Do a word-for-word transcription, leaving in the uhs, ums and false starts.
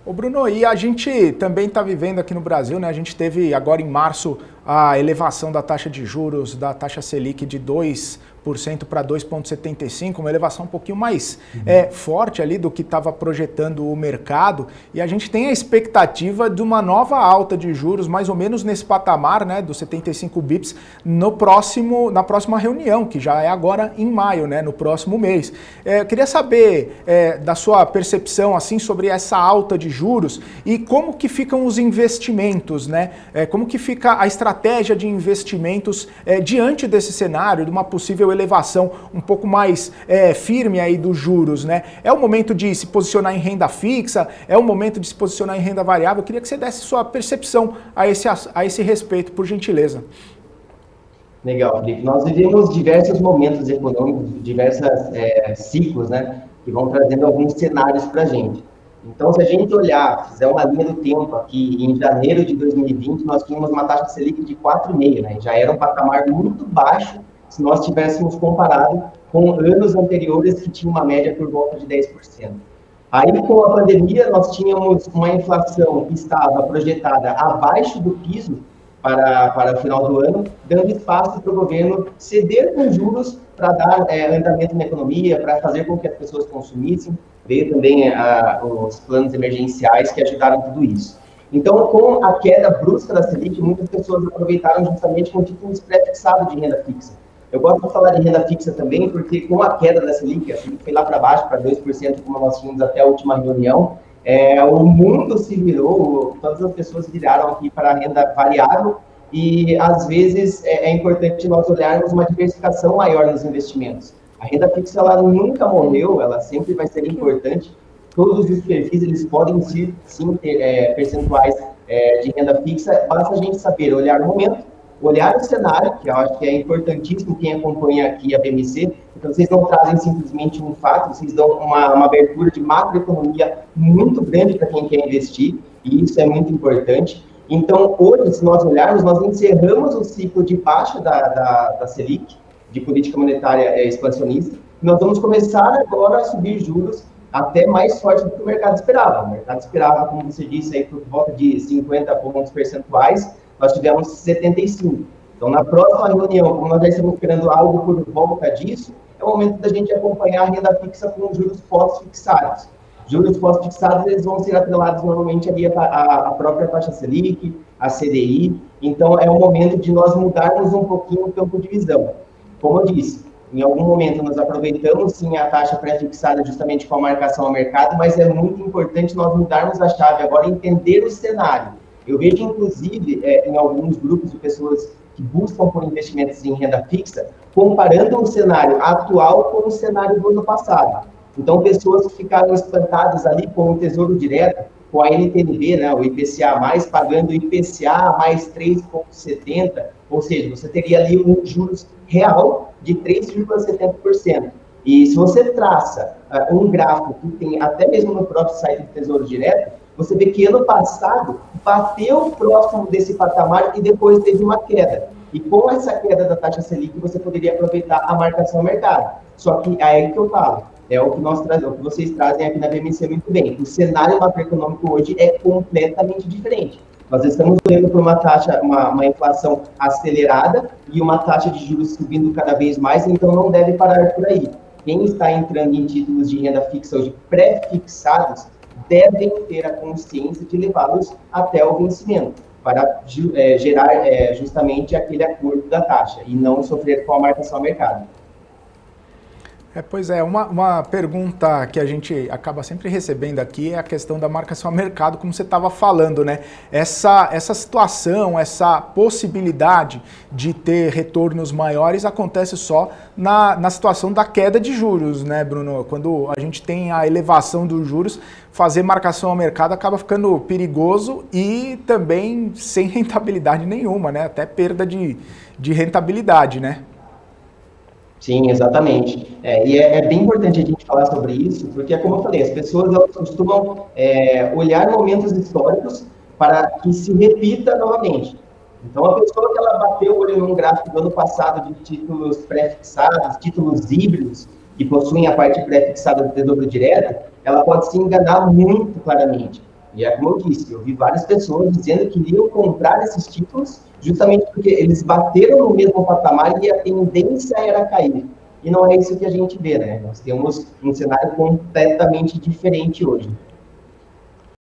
Ô Bruno, e a gente também está vivendo aqui no Brasil, né? A gente teve agora em março a elevação da taxa de juros, da taxa Selic de dois por cento para dois vírgula setenta e cinco por cento, uma elevação um pouquinho mais uhum. é, forte ali do que estava projetando o mercado, e a gente tem a expectativa de uma nova alta de juros, mais ou menos nesse patamar, né, dos setenta e cinco bips, no próximo, na próxima reunião, que já é agora em maio, né, no próximo mês. É, eu queria saber é, da sua percepção assim, sobre essa alta de juros e como que ficam os investimentos, né? É, como que fica a estratégia de investimentos é, diante desse cenário, de uma possível elevação um pouco mais é, firme aí dos juros, né? É o momento de se posicionar em renda fixa? É o momento de se posicionar em renda variável? Eu queria que você desse sua percepção a esse, a esse respeito, por gentileza. Legal, Felipe. Nós vivemos diversos momentos econômicos, diversos é, ciclos, né, que vão trazendo alguns cenários para a gente. Então, se a gente olhar, fizer uma linha do tempo aqui, em janeiro de dois mil e vinte, nós tínhamos uma taxa Selic de quatro vírgula cinco por cento, né? Já era um patamar muito baixo se nós tivéssemos comparado com anos anteriores que tinha uma média por volta de dez por cento. Aí, com a pandemia, nós tínhamos uma inflação que estava projetada abaixo do piso para, para o final do ano, dando espaço para o governo ceder com juros para dar é, andamento na economia, para fazer com que as pessoas consumissem. Veio também a, os planos emergenciais que ajudaram tudo isso. Então, com a queda brusca da Selic, muitas pessoas aproveitaram justamente com títulos pré-fixados de renda fixa. Eu gosto de falar de renda fixa também, porque com a queda da Selic, a Selic foi lá para baixo, para dois por cento, como nós tínhamos até a última reunião, é, o mundo se virou, todas as pessoas viraram aqui para a renda variável, e às vezes é, é importante nós olharmos uma diversificação maior nos investimentos. A renda fixa, ela nunca morreu, ela sempre vai ser importante. Todos os perfis, eles podem sim, sim ter é, percentuais é, de renda fixa, basta a gente saber olhar o momento, olhar o cenário, que eu acho que é importantíssimo quem acompanha aqui a B M C. Então, vocês não trazem simplesmente um fato, vocês dão uma, uma abertura de macroeconomia muito grande para quem quer investir, e isso é muito importante. Então, hoje, se nós olharmos, nós encerramos o ciclo de baixa da, da, da Selic, de política monetária expansionista, e nós vamos começar agora a subir juros até mais forte do que o mercado esperava. O mercado esperava, como você disse, aí, por volta de cinquenta pontos percentuais, nós tivemos setenta e cinco. Então, na próxima reunião, como nós já estamos esperando algo por volta disso, é o momento da gente acompanhar a renda fixa com juros pós-fixados. Juros pós-fixados, eles vão ser atrelados normalmente ali a, a, a própria taxa Selic, a C D I. Então, é o momento de nós mudarmos um pouquinho o campo de visão. Como eu disse, em algum momento nós aproveitamos sim a taxa pré-fixada justamente com a marcação ao mercado, mas é muito importante nós mudarmos a chave agora, entender o cenário. Eu vejo, inclusive, é, em alguns grupos de pessoas que buscam por investimentos em renda fixa, comparando o cenário atual com o cenário do ano passado. Então, pessoas que ficaram espantadas ali com o Tesouro Direto, com a N T N B, né, o I P C A mais, pagando I P C A mais três vírgula setenta, ou seja, você teria ali um juros real de três vírgula setenta por cento. E se você traça uh, um gráfico que tem até mesmo no próprio site do Tesouro Direto, você vê que ano passado bateu próximo desse patamar e depois teve uma queda. E com essa queda da taxa Selic, você poderia aproveitar a marcação ao mercado. Só que é aí que eu falo, é o que, nós traz, o que vocês trazem aqui na B M C muito bem. O cenário macroeconômico hoje é completamente diferente. Nós estamos olhando por uma taxa, uma, uma inflação acelerada e uma taxa de juros subindo cada vez mais, então não deve parar por aí. Quem está entrando em títulos de renda fixa hoje pré-fixados devem ter a consciência de levá-los até o vencimento, para é, gerar é, justamente aquele acordo da taxa e não sofrer com a marcação ao mercado. É, pois é, uma, uma pergunta que a gente acaba sempre recebendo aqui é a questão da marcação ao mercado, como você estava falando, né? Essa, essa situação, essa possibilidade de ter retornos maiores acontece só na, na situação da queda de juros, né, Bruno? Quando a gente tem a elevação dos juros, fazer marcação ao mercado acaba ficando perigoso e também sem rentabilidade nenhuma, né? Até perda de, de rentabilidade, né? Sim, exatamente. É, e é, é bem importante a gente falar sobre isso, porque, como eu falei, as pessoas elas costumam é, olhar momentos históricos para que se repita novamente. Então, a pessoa que ela bateu o olho num gráfico do ano passado de títulos pré-fixados, títulos híbridos, que possuem a parte pré-fixada do Tesouro Direto, ela pode se enganar muito claramente. E é como eu disse, eu vi várias pessoas dizendo que iriam comprar esses títulos justamente porque eles bateram no mesmo patamar e a tendência era cair. E não é isso que a gente vê, né? Nós temos um cenário completamente diferente hoje.